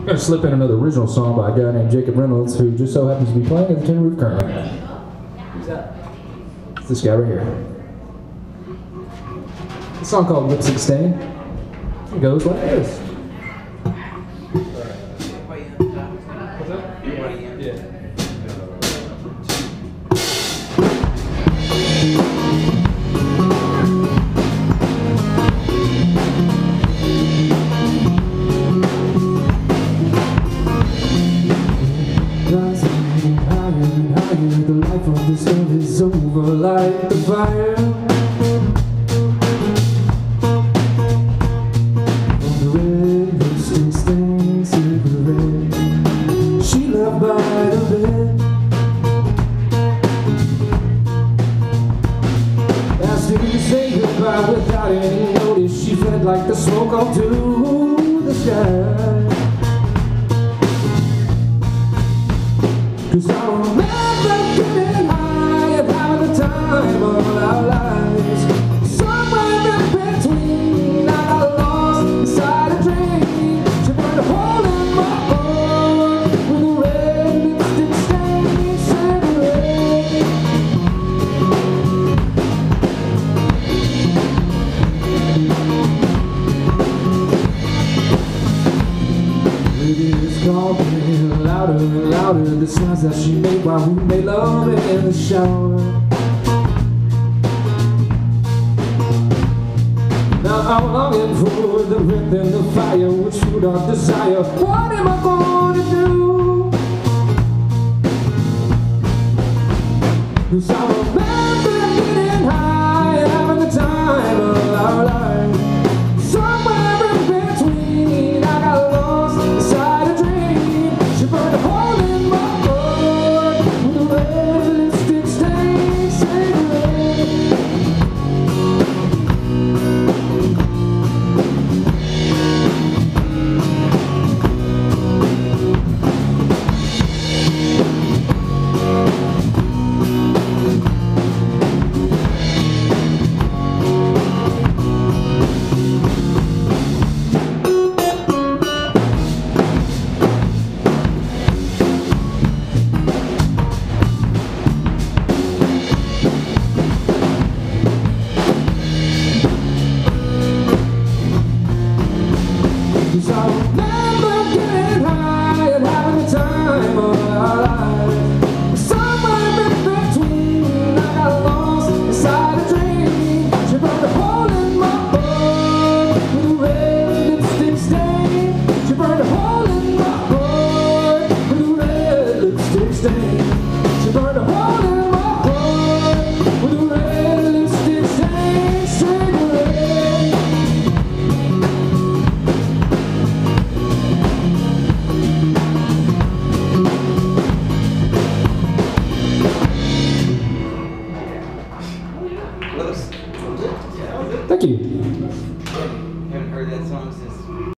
going to slip in another original song by a guy named Jacob Reynolds, who just so happens to be playing at the Tin Roof currently. Who's that? It's this guy right here. A song called Lipstick Stain. It goes like this. The life of this earth is over like the fire. From the red lipstick stained cigarette she left by the bed. Asked him to say goodbye without any notice. She fled like the smoke up to the sky. 'Cause I remember getting high and having the time of our lives. Somewhere in between, I got lost inside a dream. She burned a hole in my heart with a red lipstick stained cigarette. Ladies call me louder and louder, the sounds that she made while we made love in the shower. Now I'm longing for the rhythm and the fire which fueled our desire. What am I going to do? 'Cause I remember getting high and having the time of our life. Somewhere in between, I got lost inside a dream. She burned a hole in my heart with a red lipstick stained cigarette. I remember